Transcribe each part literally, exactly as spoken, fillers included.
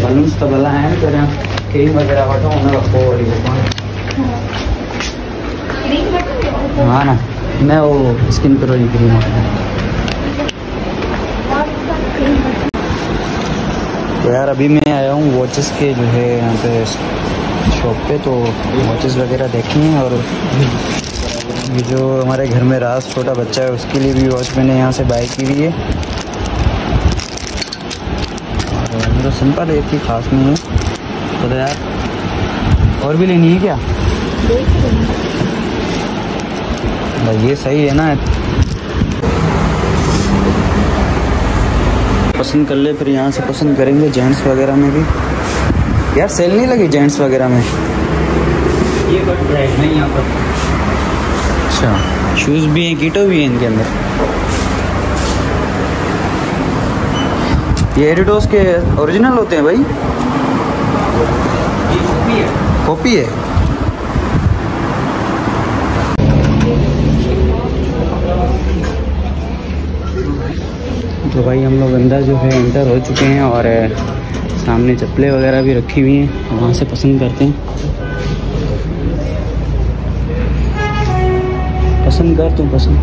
Balloons तो भला है तो क्रीम वगैरह हटो उन्हें रखो और हाँ ना मैं वो स्किन पर वाली क्रीम तो यार अभी मैं आया हूँ वॉचेस के जो है यहाँ पे शॉप पे, तो वॉचेस वगैरह देखी हैं। और ये जो हमारे घर में राज छोटा बच्चा है उसके लिए भी वॉच मैंने यहाँ से बाय की हुई है। और मेरा सिंपल है, इतनी खास नहीं है। तो यार और भी लेनी है क्या भाई? ये सही है ना, पसंद कर ले फिर यहाँ से पसंद करेंगे। जेंट्स वगैरह में भी यार सेल नहीं लगी जेंट्स वगैरह में, ये बट ब्राइट नहीं यहाँ पर। अच्छा शूज़ भी हैं, कीटो भी हैं इनके अंदर। ये एडिडोस के ओरिजिनल होते हैं भाई? ये कॉपी है। कॉपी है? तो भाई हम लोग अंदर जो है एंटर हो चुके हैं और सामने चप्पलें वगैरह भी रखी हुई हैं, वहाँ से पसंद करते हैं। पसंद कर तू पसंद।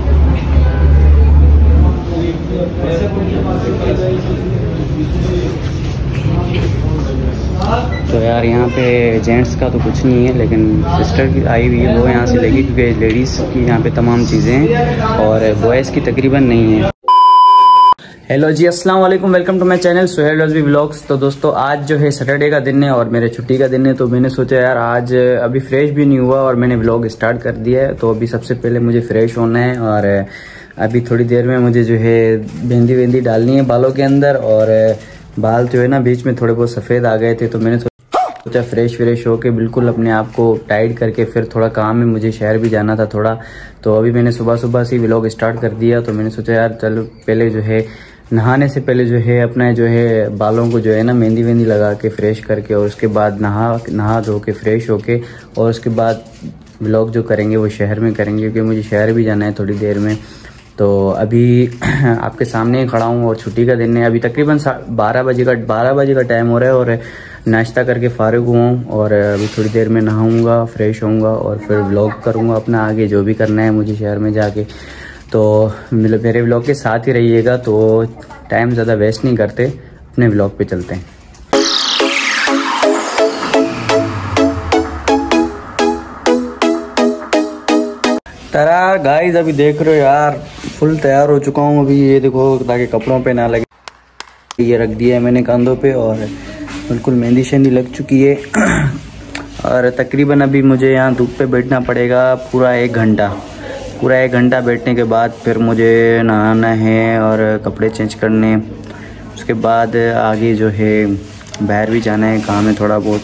तो यार यहाँ पे जेंट्स का तो कुछ नहीं है, लेकिन सिस्टर की आई हुई है वो यहाँ से लेगी, क्योंकि लेडीज़ की यहाँ पे तमाम चीज़ें हैं और बॉयज़ की तकरीबन नहीं है। हेलो जी, अस्सलाम वालेकुम, welcome to my channel Suhel Razvi vlogs. तो दोस्तों आज जो है सैटरडे का दिन है और मेरे छुट्टी का दिन है, तो मैंने सोचा यार आज अभी फ्रेश भी नहीं हुआ और मैंने व्लॉग स्टार्ट कर दिया है। तो अभी सबसे पहले मुझे फ्रेश होना है और अभी थोड़ी देर में मुझे जो है मेहंदी वेंदी डालनी है बालों के अंदर। और बाल जो है ना बीच में थोड़े बहुत सफ़ेद आ गए थे, तो मैंने सोचा फ्रेश फ्रेश होके बिल्कुल अपने आप को टाइट करके फिर थोड़ा काम में मुझे शहर भी जाना था थोड़ा। तो अभी मैंने सुबह सुबह से व्लॉग स्टार्ट कर दिया। तो मैंने सोचा यार चलो पहले जो है नहाने से पहले जो है अपना जो है बालों को जो है ना मेहंदी वेंदी लगा के फ्रेश करके और उसके बाद नहा नहा धो के फ्रेश होके और उसके बाद व्लॉग जो करेंगे वो शहर में करेंगे, क्योंकि मुझे शहर भी जाना है थोड़ी देर में। तो अभी आपके सामने खड़ा हूँ और छुट्टी का दिन है। अभी तकरीबन बारह बजे का बारह बजे का टाइम हो रहा है और नाश्ता करके फारिग हुआ हूँ और अभी थोड़ी देर में नहाऊँगा, फ्रेश होऊंगा और फिर व्लॉग करूँगा अपना आगे जो भी करना है मुझे शहर में जाके। तो मेरे व्लॉग के साथ ही रहिएगा। तो टाइम ज़्यादा वेस्ट नहीं करते, अपने व्लॉग पे चलते हैं। तैयार गाइस, अभी देख रहे हो यार फुल तैयार हो चुका हूँ। अभी ये देखो ताकि कपड़ों पे ना लगे, ये रख दिया है मैंने कंधों पे और बिल्कुल मेहंदी शेंदी लग चुकी है। और तकरीबन अभी मुझे यहाँ धूप पे बैठना पड़ेगा पूरा एक घंटा। पूरा एक घंटा बैठने के बाद फिर मुझे नहाना है और कपड़े चेंज करने, उसके बाद आगे जो है बाहर भी जाना है, काम है थोड़ा बहुत।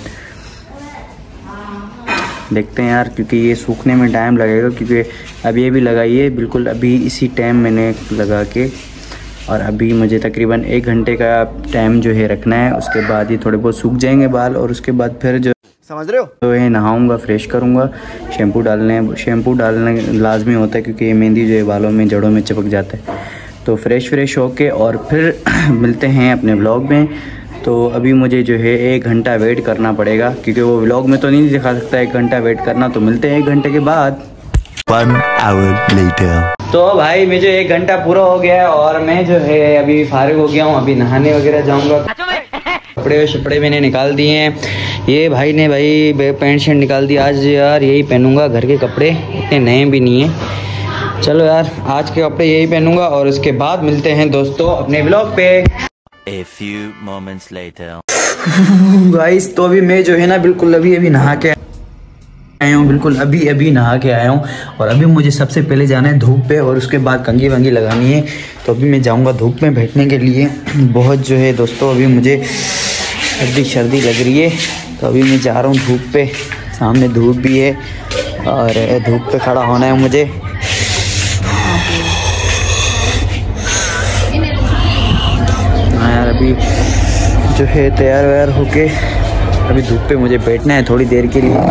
देखते हैं यार, क्योंकि ये सूखने में टाइम लगेगा, क्योंकि अभी ये भी लगाई है बिल्कुल अभी इसी टाइम मैंने लगा के। और अभी मुझे तकरीबन एक घंटे का टाइम जो है रखना है, उसके बाद ही थोड़े बहुत सूख जाएंगे बाल और उसके बाद फिर जो समझ रहे हो तो ये नहाऊंगा, फ्रेश करूंगा। शैम्पू डालने शैम्पू डालना लाजमी होता है, क्योंकि ये मेहंदी जो है बालों में जड़ों में चिपक जाता है। तो फ्रेश फ्रेश होके और फिर मिलते हैं अपने व्लॉग में। तो अभी मुझे जो है एक घंटा वेट करना पड़ेगा, क्योंकि वो व्लॉग में तो नहीं दिखा सकता एक घंटा वेट करना। तो मिलते हैं एक घंटे के बाद। One hour later. तो भाई मुझे एक घंटा पूरा हो गया है और मैं जो है अभी फारिग हो गया हूँ। अभी नहाने वगैरह जाऊँगा। कपड़े शपड़े मैंने निकाल दिए हैं। ये भाई ने भाई पैंट शर्ट निकाल दी। आज यार यही पहनूंगा, घर के कपड़े इतने नए भी नहीं है। चलो यार आज के कपड़े यही पहनूंगा और उसके बाद मिलते हैं दोस्तों अपने व्लॉग पे। A few moments later. Guys तो अभी मैं जो है ना बिल्कुल अभी अभी नहा के आया हूँ, बिल्कुल अभी अभी नहा के आया हूँ। और अभी मुझे सबसे पहले जाना है धूप पे और उसके बाद कंघी वंगी लगानी है। तो अभी मैं जाऊँगा धूप में बैठने के लिए। बहुत जो है दोस्तों अभी मुझे सर्दी सर्दी लग रही है, तो अभी मैं जा रहा हूँ धूप पे। सामने धूप भी है और धूप पे खड़ा होना है मुझे। हाँ यार अभी जो है तैयार वैयार होके अभी धूप पे मुझे बैठना है थोड़ी देर के लिए।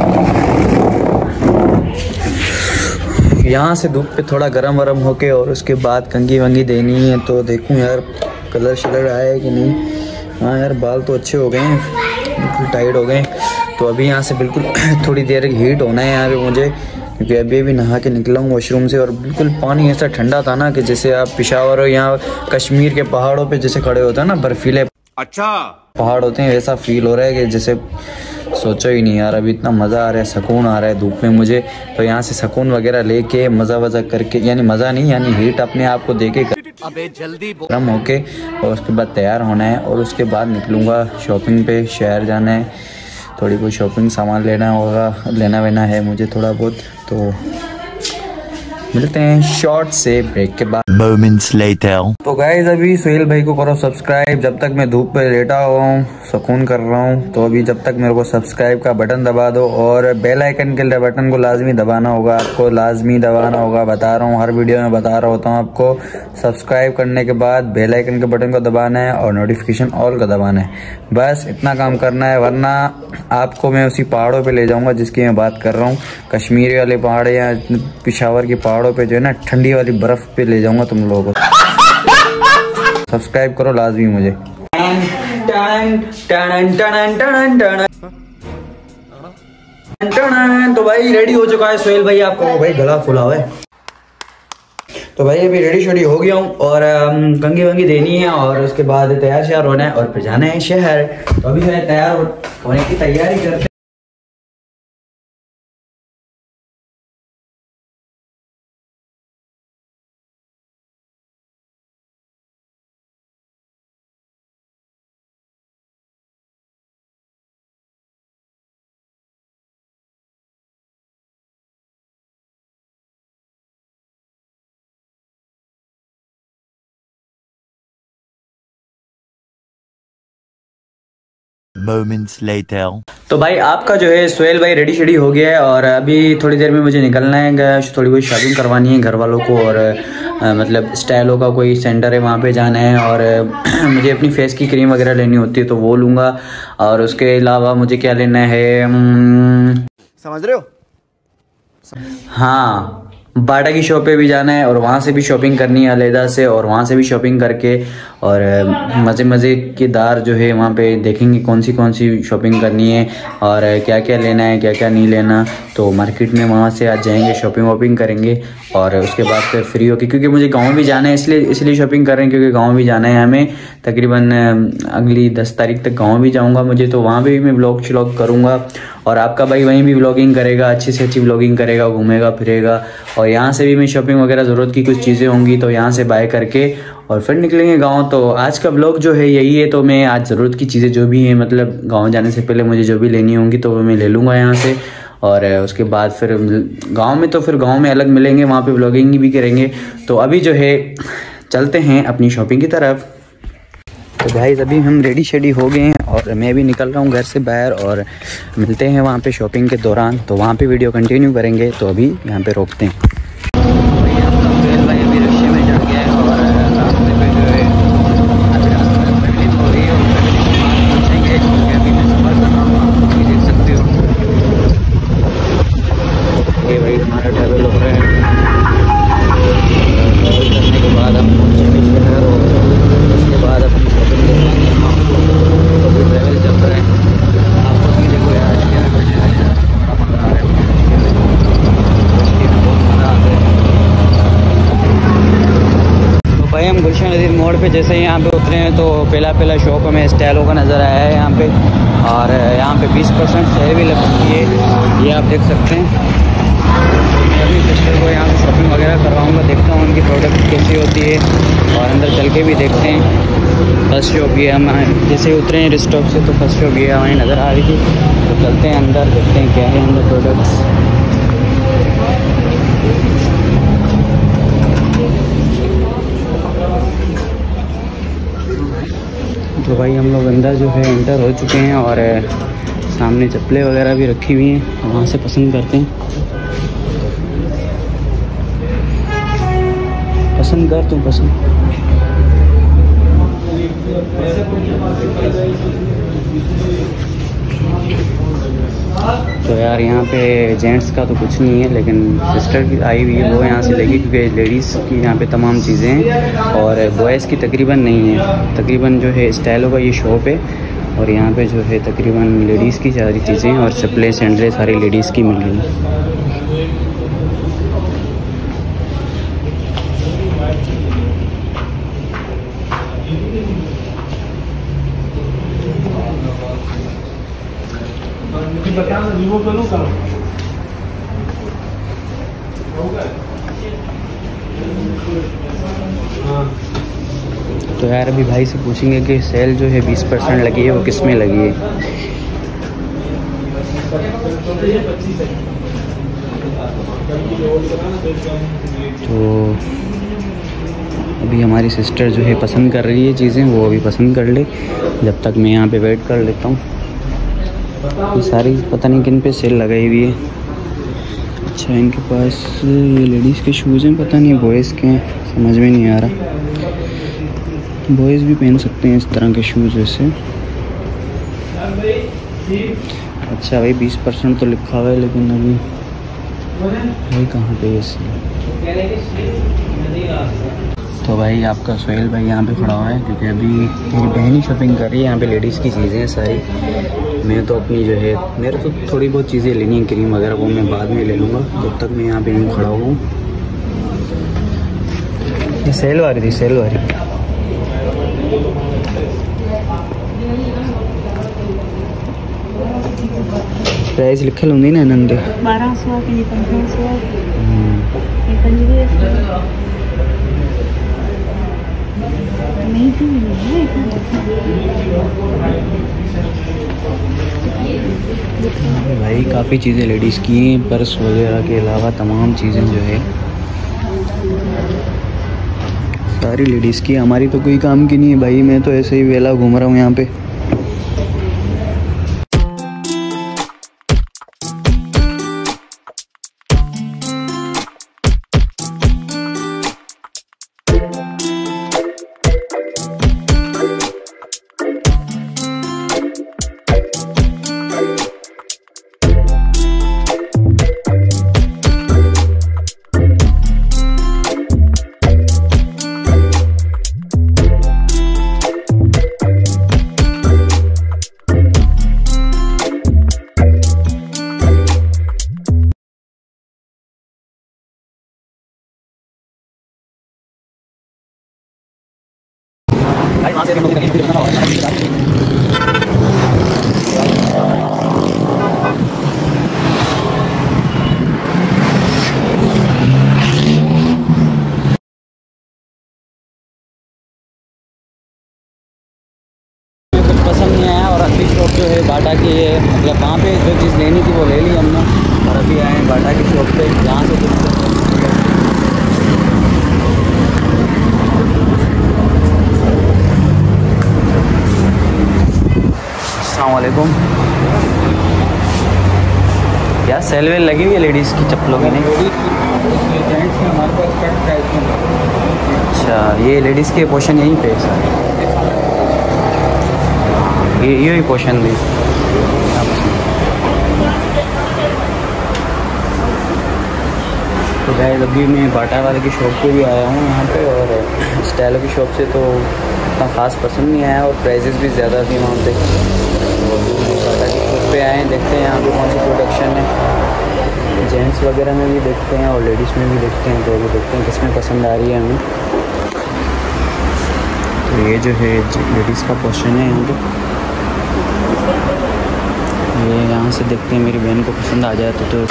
यहाँ से धूप पे थोड़ा गरम वरम होके और उसके बाद कंघी वंगी देनी है। तो देखूँ यार कलर शलर आया है कि नहीं। हाँ यार बाल तो अच्छे हो गए हैं, बिल्कुल टाइट हो गए। तो अभी यहाँ से बिल्कुल थोड़ी देर हीट होना है यहाँ पे मुझे, क्योंकि अभी अभी नहा के निकला हूँ वॉशरूम से। और बिल्कुल पानी ऐसा ठंडा था ना कि जैसे आप पेशावर और यहाँ कश्मीर के पहाड़ों पे जैसे खड़े होते हैं ना, बर्फीले अच्छा पहाड़ होते हैं, वैसा फील हो रहा है कि जैसे सोचो ही नहीं यार। अभी इतना मज़ा आ रहा है, सुकून आ रहा है धूप में मुझे। तो यहाँ से सुकून वगैरह लेके मज़ा वज़ा करके, यानी मज़ा नहीं यानी हीट अपने आप को देके अबे जल्दी गर्म होके, और उसके बाद तैयार होना है। और उसके बाद निकलूँगा शॉपिंग पे, शहर जाना है, थोड़ी बहुत शॉपिंग सामान लेना होगा, लेना वेना है मुझे थोड़ा बहुत। तो मिलते हैं शॉर्ट से ब्रेक के बाद। Moments later. तो गाइस अभी सुहेल भाई को करो सब्सक्राइब, जब तक मैं धूप पे लेटा हुआ हूँ, सुकून कर रहा हूँ। तो अभी जब तक मेरे को सब्सक्राइब का बटन दबा दो, और बेल आइकन के बटन को लाजमी दबाना होगा, आपको लाजमी दबाना होगा। बता रहा हूँ, हर वीडियो में बता रहा होता हूँ आपको। सब्सक्राइब करने के बाद बेल आइकन के बटन को दबाना है और नोटिफिकेशन ऑल का दबाना है, बस इतना काम करना है। वरना आपको मैं उसी पहाड़ों पे ले जाऊंगा जिसकी मैं बात कर रहा हूँ, कश्मीर वाले पहाड़ या पेशावर के पहाड़ों पे जो है ना, ठंडी वाली बर्फ पे ले जाऊंगा तुम लोगों को। सब्सक्राइब करो लाजमी मुझे। तो भाई रेडी हो चुका है सुहेल भाई, आपको भाई गला फुला हुआ है। तो भाई अभी रेडी शेडी हो गया हूँ, और कंगी वंगी देनी है, और उसके बाद तैयार श्यार होना है और फिर जाना है शहर। तो अभी मैं तैयार होने की तैयारी करते। Moments later. तो भाई आपका जो है सुहेल भाई रेडी शेडी हो गया है, और अभी थोड़ी देर में मुझे निकलना है, थोड़ी कोई शॉपिंग करवानी है घर वालों को। और आ, मतलब स्टाइलों का कोई सेंटर है वहाँ पे जाना है, और आ, मुझे अपनी फेस की क्रीम वगैरह लेनी होती है तो वो लूँगा। और उसके अलावा मुझे क्या लेना है, समझ रहे हो? हाँ बाटा की शॉप पे भी जाना है, और वहाँ से भी शॉपिंग करनी है अलहदा से, और वहाँ से भी शॉपिंग करके और मज़े मज़े की दार जो है वहाँ पे देखेंगे कौन सी कौन सी शॉपिंग करनी है और क्या क्या लेना है क्या क्या नहीं लेना। तो मार्केट में वहाँ से आज जाएंगे, शॉपिंग वॉपिंग करेंगे, और उसके बाद फिर फ्री होके, क्योंकि मुझे गाँव भी जाना है, इसलिए इसलिए शॉपिंग कर रहे हैं क्योंकि गाँव भी जाना है हमें। तकरीबन अगली दस तारीख तक गाँव भी जाऊँगा मुझे, तो वहाँ पर भी मैं व्लॉग श्लॉग करूँगा, और आपका भाई वहीं भी व्लॉगिंग करेगा, अच्छी से अच्छी व्लॉगिंग करेगा, घूमेगा फिरेगा। और यहाँ से भी मैं शॉपिंग वगैरह ज़रूरत की कुछ चीज़ें होंगी तो यहाँ से बाय करके और फिर निकलेंगे गांव। तो आज का व्लॉग जो है यही है। तो मैं आज ज़रूरत की चीज़ें जो भी हैं, मतलब गांव जाने से पहले मुझे जो भी लेनी होंगी तो वो मैं ले लूँगा यहाँ से, और उसके बाद फिर गाँव में तो फिर गाँव में अलग मिलेंगे, वहाँ पर व्लॉगिंग भी करेंगे। तो अभी जो है चलते हैं अपनी शॉपिंग की तरफ। तो भाई अभी हम रेडी शेडी हो गए हैं, और मैं भी निकल रहा हूँ घर से बाहर, और मिलते हैं वहाँ पे शॉपिंग के दौरान। तो वहाँ पे वीडियो कंटिन्यू करेंगे। तो अभी यहाँ पे रोकते हैं। भाई अभी रशिया में चढ़ गया है, और रास्ते पे जो है तकलीफ हो रही है, और पहुँचेंगे क्योंकि अभी मैं सफ़र कर रहा हूँ, आप भी देख सकते हो। ये भाई हमारा ट्रैवल हो रहा है, ट्रैवल करने के बाद हम पहुँचेंगे शहर, और उसके बाद अपनी शॉपिंग करवाएंगे। तो अभी ट्रैवल चल रहा है, आपको भी देखो यार क्या बड़ा मज़ा आ रहा है, बहुत मज़ा आता है। तो भाई हम गुलशन नज़ीर मोड़ पे जैसे ही यहाँ पे उतरे हैं तो पहला पहला शॉप हमें स्टाइलों का नज़र आया है यहाँ पे, और यहाँ पे बीस परसेंट सेल भी लग चुकी है, ये आप देख सकते हैं। अभी सिस्टर को यहाँ से शॉपिंग वगैरह करवाऊँगा, देखता हूँ उनकी प्रोडक्ट कैसी होती है, और अंदर चल के भी देखते हैं। फर्स्ट शॉप ये हम जैसे उतरे हैं स्टॉप से, तो फर्स्ट शॉप ये हमें नज़र आ रही थी। तो चलते हैं अंदर, देखते हैं क्या है अंदर प्रोडक्ट्स। तो भाई हम लोग अंदर जो है एंटर हो चुके हैं, और सामने चप्पलें वगैरह भी रखी हुई हैं, वहाँ से पसंद करते हैं। पसंद कर तू पसंद। तो यार यार यहाँ पे जेंट्स का तो कुछ नहीं है, लेकिन सिस्टर की आई हुई है, वो यहाँ से लेगी क्योंकि लेडीज़ की यहाँ पे तमाम चीज़ें हैं और बॉयज़ की तकरीबन नहीं है। तकरीबन जो है स्टाइलों का ये शॉप है और यहाँ पे जो है तकरीबन लेडीज़ की सारी चीज़ें और चप्पलें सैंडलें सारी लेडीज़ की मिल गई। तो यार अभी भाई से पूछेंगे कि सेल जो है बीस परसेंट लगी है वो किस में लगी है। तो अभी हमारी सिस्टर जो है पसंद कर रही है चीज़ें, वो अभी पसंद कर ले, जब तक मैं यहाँ पे वेट कर लेता हूँ। ये सारी पता नहीं किन पे सेल लगाई हुई है। अच्छा इनके पास ये लेडीज़ के शूज़ हैं, पता नहीं बॉयज़ के हैं, समझ में नहीं आ रहा। बॉयज़ भी पहन सकते हैं इस तरह के शूज़ वैसे। अच्छा भाई बीस परसेंट तो लिखा हुआ है, लेकिन अभी भाई कहाँ पे ये। तो भाई आपका सोहेल भाई यहाँ पे खड़ा हुआ है क्योंकि अभी मेरी बहन ही शॉपिंग कर रही है। यहाँ पे लेडीज़ की चीज़ें हैं सारी। मैं तो अपनी जो है मेरे तो थोड़ी बहुत चीज़ें लेनी है, क्रीम वगैरह, वो मैं बाद में ले लूँगा, जब तक मैं यहाँ पे यूँ खड़ा हूँ। ये सेल वाली थी, सेल वाली। प्राइस लिखे होंगे ना नंदे बारह सौ की पंद्रह सौ भाई काफ़ी चीज़ें लेडीज़ की हैं, पर्स वगैरह के अलावा तमाम चीज़ें जो है सारी लेडीज़ की। हमारी तो कोई काम की नहीं है भाई, मैं तो ऐसे ही वेला घूम रहा हूँ यहाँ पे। पसंद नहीं आया और अगली शॉप जो है बाटा की है, मतलब वहाँ पे जो चीज़ लेनी थी वो ले ली हमने और अभी आए हैं बाटा की शॉप पे, जहाँ से कुछ। अस्सलाम वालेकुम। क्या सेल वेल लगी हुई है लेडीज़ की चप्पलों की? नहीं, अच्छा ये लेडीज़ के पोर्शन यहीं पे सर, ये यही पोर्शन भी। तो गाइस अभी मैं बाटा वाले की शॉप पे भी आया हूँ यहाँ पे, और स्टाइलों की शॉप से तो इतना ख़ास पसंद नहीं आया और प्राइजेस भी ज़्यादा थी वहाँ पे। तो बाटा की शॉप पे आए हैं, देखते हैं यहाँ पे कौन सी प्रोडक्शन है। जेंट्स वगैरह में भी देखते हैं और लेडीज़ में भी देखते हैं, तो अभी देखते हैं किसमें पसंद आ रही है हमें। तो ये जो है लेडीज़ का पोर्शन है यहाँ पे, ये यहाँ से देखते हैं, मेरी बहन को पसंद आ जाए तो, तो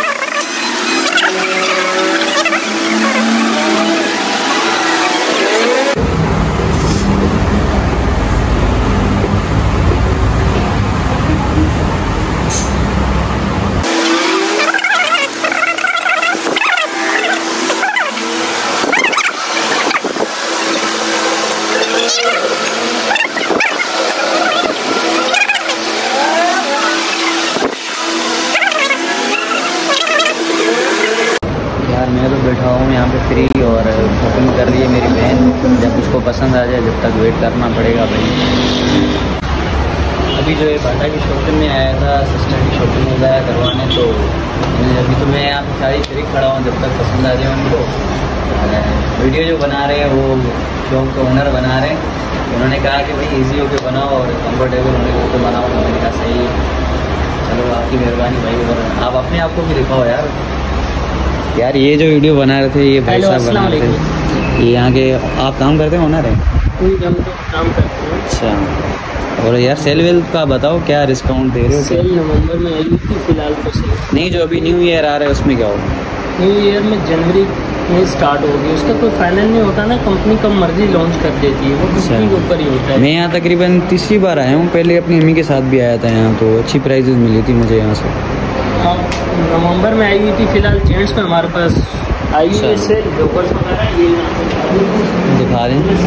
मैं तो बैठा हूँ यहाँ पे फ्री और शॉपिंग कर रही है मेरी बहन। जब उसको पसंद आ जाए जब तक वेट करना पड़ेगा भाई। अभी जो है बाटा की शॉपिंग में आया था, सिस्टर की शॉपिंग वगैरह करवाने, तो अभी तो मैं यहाँ पे सारी शरीक खड़ा हूँ, जब तक पसंद आ जाए उनको। वीडियो जो बना रहे हैं वो शॉप का ओनर बना रहे हैं, उन्होंने कहा कि भाई इजी होके बनाओ और कंफर्टेबल होने को बनाओ, तो मैंने कहा सही है, चलो आपकी मेहरबानी भाई। आप अपने आप को भी दिखाओ यार। यार ये जो वीडियो बना रहे थे ये भाई साहब बना रहे थे, ये यहाँ के आप काम करते हैं ओनर है? कोई काम तो काम करते हैं। अच्छा, और यार सेल वेल का बताओ, क्या डिस्काउंट दे रहे हो? सेल नवंबर में आई थी फिलहाल तो सेल नहीं, जो अभी न्यू ईयर आ रहा है उसमें क्या होगा? न्यू ईयर में जनवरी में स्टार्ट होगी, उसका कोई फाइनल नहीं होता ना, कंपनी कब मर्जी लॉन्च कर देती है, वो कंपनी के ऊपर ही होता है। मैं यहाँ तकरीबन तीसरी बार आया हूँ, पहले अपनी अम्मी के साथ भी आया था यहाँ, तो अच्छी प्राइजेज मिली थी मुझे यहाँ से। हाँ, नवंबर में आई हुई थी, फिलहाल जेंट्स में हमारे पास आई हुई है सेल, जोकर्स वगैरह ये दिखा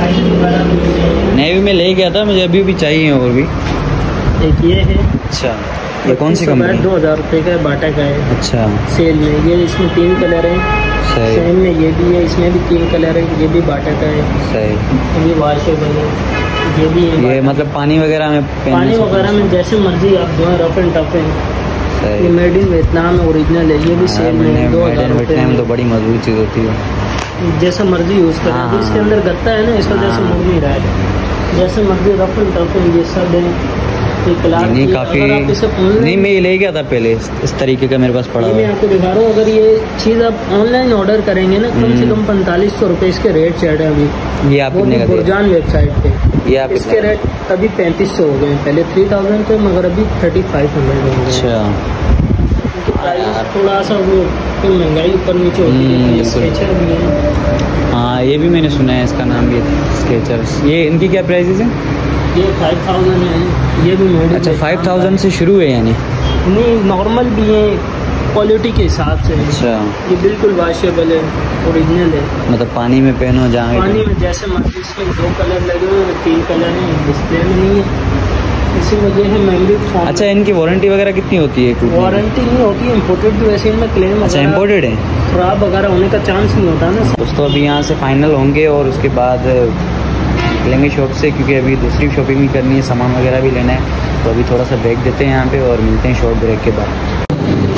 दें। नेवी में ले गया था, मुझे अभी भी चाहिए और भी। एक ये है। अच्छा, ये कौन सी कंपनी? दो हज़ार रुपये का है, बाटा का है। अच्छा, सेल में ये, इसमें तीन कलर है। सेम में ये भी है, इसमें भी तीन कलर है, ये भी बाटा का है। सही, ये वॉशेबल है, ये भी है। ये मतलब पानी वगैरह में पानी वगैरह में जैसे मर्जी आप जो है रफ एंड टफ है। ये मेड इन वियतनाम ओरिजिनल है, ये भी सेल में दो हज़ार रुपये में। तो बड़ी मजबूत चीज़ होती है, जैसा मर्जी यूज़ करें। इसके अंदर गत्ता है ना, इस वजह से मुड़ नहीं रहा है, जैसे मर्जी रफ एंड टफ है, ये सब है। नहीं काफ़ी नहीं, मैं ये ले गया था पहले, इस तरीके का मेरे पास पड़ा। मैं आपको दिखा रहा हूँ, अगर ये चीज़ आप ऑनलाइन ऑर्डर करेंगे ना, कम से कम पैंतालीस सौ रुपये इसके रेट चढ़ रहे हैं अभी। ये आप बुरजान वेबसाइट पे, ये आप इसके रेट अभी पैंतीस सौ हो गए, पहले थ्री थाउजेंड थे, मगर अभी थर्टी फाइव हंड्रेड हो गए। अच्छा, थोड़ा सा वो महंगाई ऊपर नीचे होती है। स्केचर भी है, हाँ ये भी मैंने सुना है इसका नाम भी, स्केचर्स। ये इनकी क्या प्राइसेस हैं? ये फाइव थाउजेंड है, ये भी मेड। अच्छा, फाइव थाउजेंड से शुरू है यानी? नहीं, नॉर्मल भी है, क्वालिटी के हिसाब से। अच्छा, ये बिल्कुल वॉशेबल है, ओरिजिनल है, मतलब पानी में पहनो जहाँ पानी में जैसे मर्जी। इसमें दो कलर लगे हुए हैं, तीन कलर हैं, डिस्प्ले में नहीं है, इसी में ये है मेमोरी फॉर्म। अच्छा, इनकी वारंटी वगैरह कितनी होती है? वारंटी नहीं होती है, इम्पोर्टेड भी वैसे इनमें क्लेम। अच्छा, इम्पोर्टेड है, खराब वगैरह होने का चांस नहीं होता ना। दोस्तों अभी यहाँ से फाइनल होंगे और उसके बाद निकलेंगे शॉप से, क्योंकि अभी दूसरी शॉपिंग भी करनी है, सामान वगैरह भी लेना है, तो अभी थोड़ा सा ब्रेक देते हैं यहाँ पे और मिलते हैं शॉर्ट ब्रेक के बाद।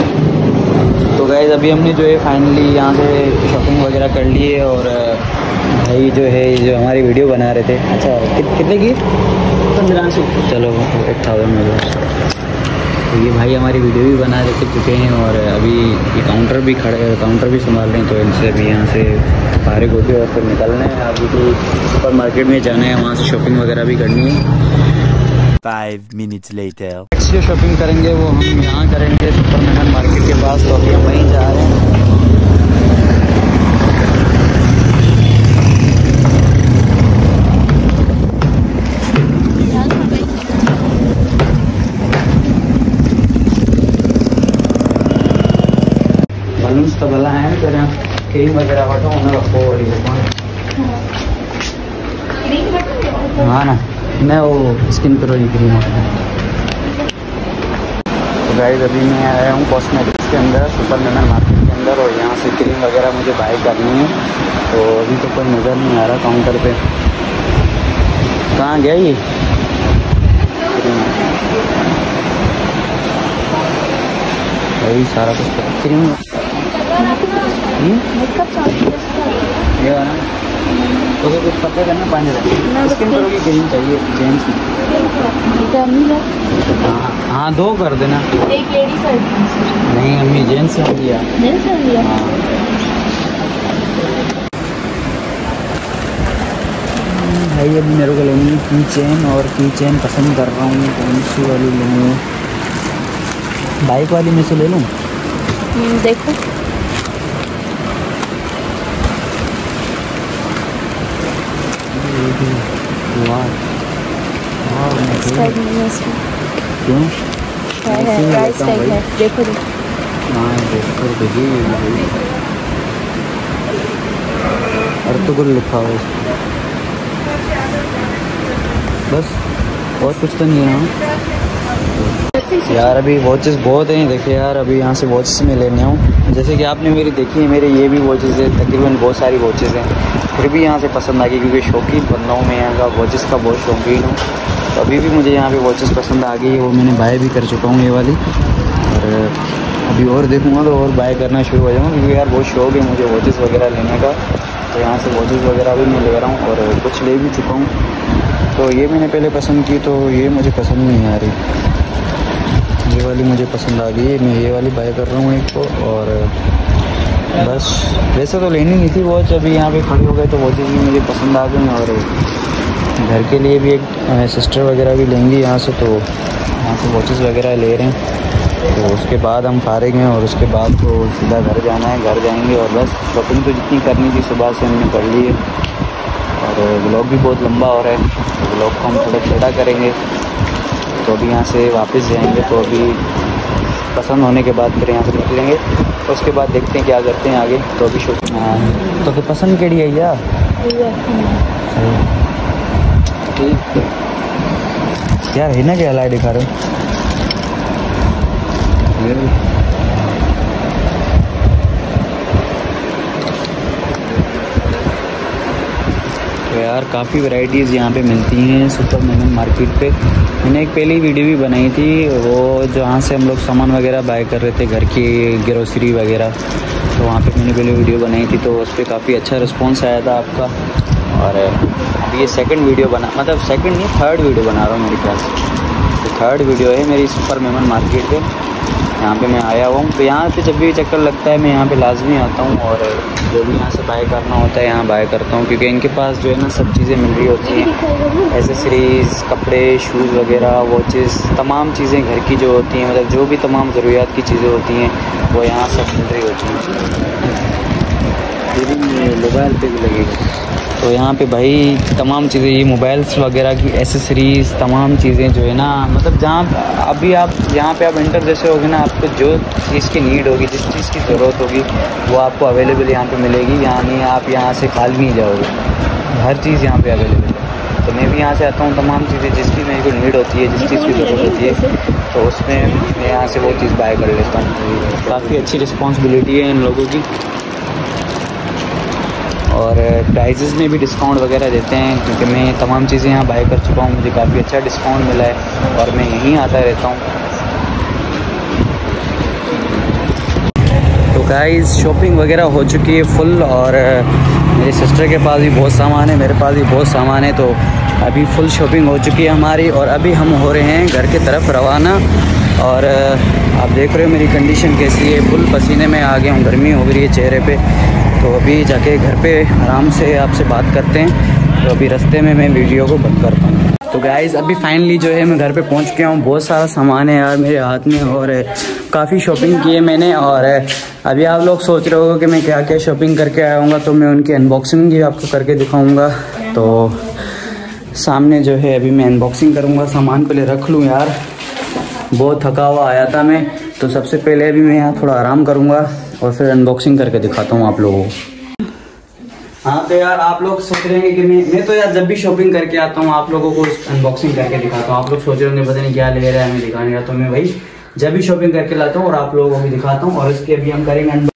तो गाइस अभी हमने जो है फाइनली यहाँ से शॉपिंग वगैरह कर ली है, और भाई जो है जो हमारी वीडियो बना रहे थे, अच्छा कि, कितने की? पंद्रह सौ। चलो एट थाउजेंड में जो, तो ये भाई हमारी वीडियो भी बना रहे चुके हैं, और अभी ये काउंटर भी खड़े काउंटर भी संभाल रहे हैं, तो इनसे अभी यहाँ से फारिग होती है और फिर निकलना है। अभी तो सुपर मार्केट में जाना है, वहाँ से शॉपिंग वगैरह भी करनी है। Five minutes later. नेक्स्ट जो शॉपिंग करेंगे वो हम यहाँ करेंगे सुपर मेहन मार्केट के पास, तो अभी हम वहीं जा रहे हैं। बलून्स तो भला है तो क्रीम वगैरह बटो उन्हें रखो वाली दुकान। हाँ ना, मैं वो स्किन पर वाली क्रीम होता है। तो गाइस अभी मैं आया हूँ कॉस्मेटिक्स के अंदर, सुपर मेहन मार्केट के अंदर, और यहाँ से क्रीम वगैरह मुझे बाय करनी है, तो अभी तो कोई नज़र नहीं आ रहा काउंटर पे। कहाँ गया ये वही सारा कुछ क्रीम ये वाला तो कुछ पता करना पानी स्किन पर की क्रीम चाहिए जेंट्स में। हाँ हाँ दो कर देना। एक लेडीज है। नहीं अम्मी जेंट्स ने दिया। जेंट्स ने दिया। हाँ भाई अभी मेरे को लेनी है की चेन, और की चेन पसंद कर रहा हूँ कौन सी वाली लूँ। बाइक वाली में से ले लूँ? देखो वाह क्यों प्राइस टैग है, देखो हाँ देखो देखिए और तो कुछ लिखा हुआ है बस, और कुछ तो नहीं है। यार अभी वॉचेस बहुत हैं, देखिए यार अभी यहाँ से वॉचेस में लेने आऊँ, जैसे कि आपने मेरी देखी है, मेरे ये भी वॉचेस है, तकरीबन बहुत सारी वॉचेस हैं, फिर भी यहाँ से पसंद आ गई क्योंकि शौकीन बंदा हूँ मैं, यहाँ का वॉचेस का बहुत शौकीन हूँ। तो अभी भी मुझे यहाँ पे वॉचेस पसंद आ गई, वो मैंने बाय भी कर चुका हूँ ये वाली, और अभी और देखूँगा तो और बाय करना शुरू हो जाऊँगा, क्योंकि यार बहुत शौक है मुझे वॉचेस वगैरह लेने का। तो यहाँ से वॉचेस वगैरह भी मैं ले रहा हूँ और कुछ ले भी चुका हूँ। तो ये मैंने पहले पसंद की, तो ये मुझे पसंद नहीं आ रही, ये वाली मुझे पसंद आ गई, मैं ये वाली बाय कर रहा हूँ एक को। और बस वैसे तो लेनी नहीं थी वॉच, अभी यहाँ पे खड़े हो गए तो वॉचेस भी मुझे पसंद आ गई। और घर के लिए भी एक सिस्टर वगैरह भी लेंगी यहाँ से, तो यहाँ से वॉचेस वगैरह ले रहे हैं। तो उसके बाद हम फारिग हैं और उसके बाद तो सीधा घर जाना है, घर जाएंगे। और बस शॉपिंग तो जितनी करनी थी सुबह से हमने कर ली है, और व्लॉग भी बहुत लंबा हो रहा है, तो व्लॉग को हम थोड़ा छोटा करेंगे। तो अभी यहाँ से वापस जाएंगे, तो अभी पसंद होने के बाद फिर यहाँ से निकलेंगे, तो उसके बाद देखते हैं क्या करते हैं आगे। तो अभी शॉपिंग हाँ तो फिर पसंद केड़ी है यार, ठीक यार है ना, क्या लाइट दिखा रहे हो तो यार काफ़ी वैरायटीज़ यहाँ पे मिलती हैं सुपर मेमन मार्केट पे। मैंने एक पहली वीडियो भी बनाई थी, वो जहाँ से हम लोग सामान वगैरह बाय कर रहे थे, घर की ग्रोसरी वगैरह, तो वहाँ पे मैंने पहले वीडियो बनाई थी, तो उस पर काफ़ी अच्छा रिस्पॉन्स आया था आपका। और अभी ये सेकंड वीडियो बना, मतलब सेकंड नहीं थर्ड वीडियो बना रहा हूँ मेरे ख्याल से, तो थर्ड वीडियो है मेरी सुपर मेमन मार्केट पे। यहाँ पे मैं आया हुआ हूँ, तो यहाँ पे जब भी चक्कर लगता है मैं यहाँ पे लाजमी आता हूँ, और जो भी यहाँ से बाय करना होता है यहाँ बाय करता हूँ, क्योंकि इनके पास जो है ना सब चीज़ें मिल रही होती हैं, एसेसरीज़, कपड़े, शूज़ वगैरह, वॉचेस, तमाम चीज़ें घर की जो होती हैं, मतलब जो भी तमाम ज़रूरियात की चीज़ें होती हैं वो यहाँ सब मिल रही होती हैं। मोबाइल पे भी लगेगा, तो यहाँ पे भाई तमाम चीज़ें, ये मोबाइल्स वगैरह की एसेसरीज़, तमाम चीज़ें जो है ना, मतलब जहाँ अभी आप यहाँ पे आप इंटर जैसे होगे ना, आपको जो चीज़ की नीड होगी, जिस चीज़ की ज़रूरत होगी वो आपको अवेलेबल यहाँ पे मिलेगी, यानी आप यहाँ से खाली नहीं जाओगे, हर चीज़ यहाँ पे अवेलेबल है। तो मैं भी यहाँ से आता हूँ, तमाम चीज़ें जिसकी मेरे को नीड होती है, जिस चीज़ की ज़रूरत होती है, तो उसमें मैं यहाँ से वो चीज़ बाय कर लेता हूँ। काफ़ी अच्छी रिस्पॉन्सिबिलिटी है इन लोगों की, और प्राइजेज़ में भी डिस्काउंट वगैरह देते हैं, क्योंकि मैं तमाम चीज़ें यहाँ बाय कर चुका हूँ, मुझे काफ़ी अच्छा डिस्काउंट मिला है और मैं यहीं आता रहता हूँ। तो गाइस शॉपिंग वगैरह हो चुकी है फुल, और मेरी सिस्टर के पास भी बहुत सामान है, मेरे पास भी बहुत सामान है, तो अभी फुल शॉपिंग हो चुकी है हमारी, और अभी हम हो रहे हैं घर की तरफ रवाना। और आप देख रहे हो मेरी कंडीशन कैसी है, फुल पसीने में आ गया हूँ, गर्मी हो रही है चेहरे पे। तो अभी जाके घर पे आराम से आपसे बात करते हैं, तो अभी रास्ते में मैं वीडियो को बंद करता हूँ। तो गाइज़ अभी फाइनली जो है मैं घर पे पहुँच गया हूँ, बहुत सारा सामान है यार मेरे हाथ में, और काफ़ी शॉपिंग की है मैंने। और अभी आप लोग सोच रहे हो कि मैं क्या क्या शॉपिंग करके आया हूँगा, तो मैं उनकी अनबॉक्सिंग भी आपको करके दिखाऊँगा। तो सामने जो है अभी मैं अनबॉक्सिंग करूँगा, सामान पहले रख लूँ यार, बहुत थका हुआ आया था मैं, तो सबसे पहले अभी मैं यहाँ थोड़ा आराम करूँगा और फिर अनबॉक्सिंग करके दिखाता हूँ आप लोगों को। हाँ तो यार आप लोग सोच रहे हैं कि मैं मैं तो यार जब भी शॉपिंग करके आता हूँ आप लोगों को अनबॉक्सिंग करके दिखाता हूँ। आप लोग सोच रहे होंगे पता नहीं क्या ले रहा है हमें दिखाने का, तो मैं भाई जब भी शॉपिंग करके लाता हूँ और आप लोगों को भी दिखाता हूँ। और इसके अभी हम करेंगे अनबॉक्सिंग।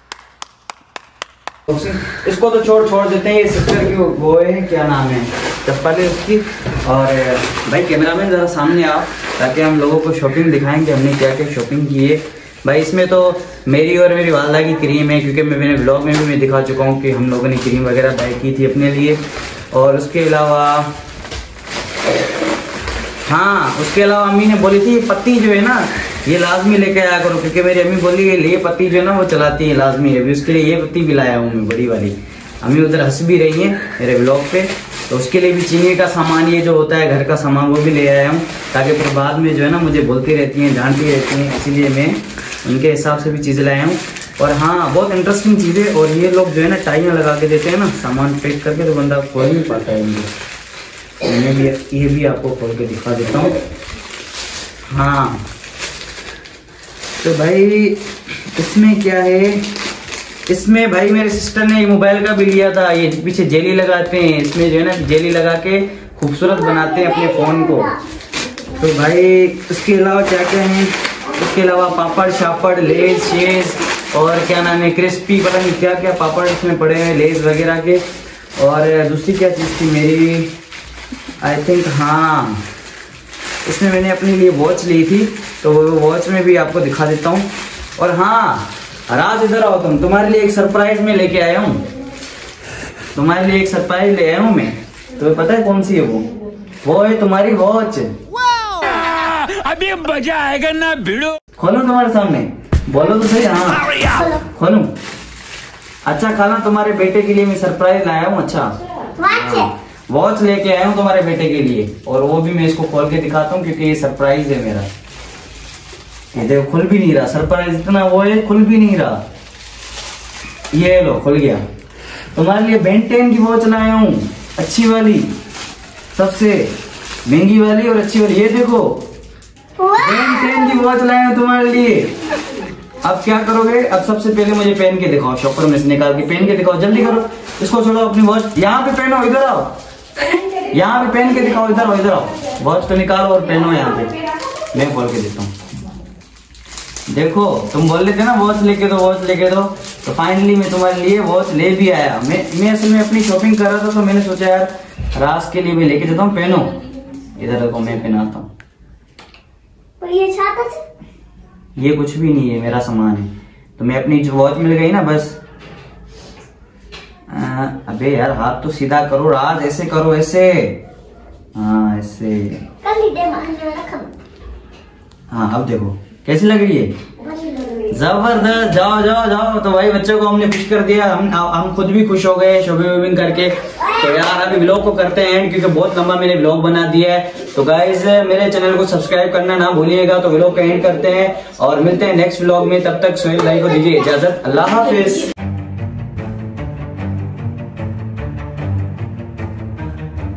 इसको तो छोड़ छोड़ देते हैं, ये सिस्टर की वो है, क्या नाम है, चप्पल है उसकी। और भाई कैमरामैन ज़रा सामने आओ, ताकि हम लोगों को शॉपिंग दिखाएंगे हमने क्या क्या शॉपिंग की है। भाई इसमें तो मेरी और मेरी वालदा की क्रीम है, क्योंकि मैं मैंने ब्लॉग में भी मैं दिखा चुका हूँ कि हम लोगों ने क्रीम वगैरह बाय की थी अपने लिए। और उसके अलावा हाँ उसके अलावा अम्मी ने बोली थी पत्ती जो है ना ये लाजमी लेके आया करो, क्योंकि मेरी अम्मी बोली है ये पत्ती जो है ना वो चलाती है लाजमी, अभी उसके लिए ये पत्ती भी लाया हूँ मैं बड़ी वाली। अम्मी उधर हंस भी रही है मेरे ब्लॉग पे, तो उसके लिए भी चीनी का सामान ये जो होता है घर का सामान वो भी ले आया हूँ, ताकि फिर बाद में जो है ना मुझे बोलती रहती हैं डांटती रहती हैं, इसीलिए मैं उनके हिसाब से भी चीज़ें लाया हूँ। और हाँ बहुत इंटरेस्टिंग चीज़ें, और ये लोग जो है ना टाइम लगा के देते हैं ना सामान पैक करके, तो बंदा खोल नहीं पाता है इनको। मैं भी ये भी आपको खोल के दिखा देता हूँ। हाँ तो भाई इसमें क्या है, इसमें भाई मेरे सिस्टर ने मोबाइल का भी लिया था, ये पीछे जेली लगाते हैं, इसमें जो है ना जेली लगा के खूबसूरत बनाते हैं अपने फ़ोन को। तो भाई इसके अलावा क्या क्या है, इसके अलावा पापड़ शापड़ लेज शेज और क्या नाम है क्रिस्पी, पता नहीं क्या क्या पापड़ इसमें पड़े हैं लेज वगैरह के। और दूसरी क्या चीज़ थी मेरी, आई थिंक हाँ इसमें मैंने अपने लिए वॉच ली थी, तो वो वॉच में भी आपको दिखा देता हूँ। और हाँ राज इधर आओ, तुम तुम्हारे लिए एक सरप्राइज में लेके आया हूँ, तुम्हारे लिए एक सरप्राइज ले आया हूँ मैं। तुम्हें पता है कौन सी है वो? वो है तुम्हारी वॉच। अभी मजा आएगा ना भिड़ो। खोलो तुम्हारे सामने, बोलो तो सही। हाँ खोलूं? अच्छा खाना, तुम्हारे बेटे के लिए मैं सरप्राइज लाया हूँ। अच्छा वॉच लेके आया हूँ तुम्हारे बेटे के लिए, और वो भी मैं इसको खोल के दिखाता हूँ क्योंकि ये सरप्राइज है मेरा। ये देखो खुल भी नहीं रहा, सरप्राइज इतना वो है, खुल भी नहीं रहा। ये लो खुल गया। तुम्हारे लिए बेन टेन की वॉच लाया हूँ, अच्छी वाली, सबसे महंगी वाली और अच्छी वाली। ये देखो बेन टेन की वॉच लाया हूँ तुम्हारे लिए। अब क्या करोगे? अब सबसे पहले मुझे पहन के दिखाओ, शॉपर में से निकाल के पहन के दिखाओ, जल्दी करो। इसको छोड़ो, अपनी वॉच यहाँ पे पहनो, इधर आओ, यहाँ पे पहन के दिखाओ, इधर आओ, इधर आओ। वॉच तो निकालो और पहनो यहाँ पे, मैं खोल के देता हूँ। देखो तुम बोल रहे थे ना वॉच लेके दो, वॉच लेके दो, तो फाइनली मैं तुम्हारे लिए वॉच ले भी आया। मैं मैं असल में अपनी शॉपिंग कर रहा था, तो मैंने सोचा यार राज के लिए मैं लेके देता हूँ, पहनो। इधर देखो मैं पहनाता हूँ। ये ये कुछ भी नहीं है, मेरा सामान है। तो मैं अपनी वॉच मिल गई ना बस। आ, अबे यार हाथ तो सीधा करो राज, ऐसे करो, ऐसे। हाँ ऐसे। हाँ अब देखो कैसी लग रही है? जबरदस्त। जाओ जाओ जाओ। तो भाई बच्चों को हमने खुश कर दिया, हम हम खुद भी खुश हो गए शॉपिंग वॉपिंग करके। तो यार अभी व्लॉग को करते हैं एंड, क्योंकि बहुत लंबा मैंने व्लॉग बना दिया है। तो गाइज मेरे चैनल को सब्सक्राइब करना ना भूलिएगा। तो व्लॉग का एंड करते हैं और मिलते हैं नेक्स्ट व्लॉग में। तब तक सोहेल भाई को दीजिए इजाजत। अल्लाह हाफिज।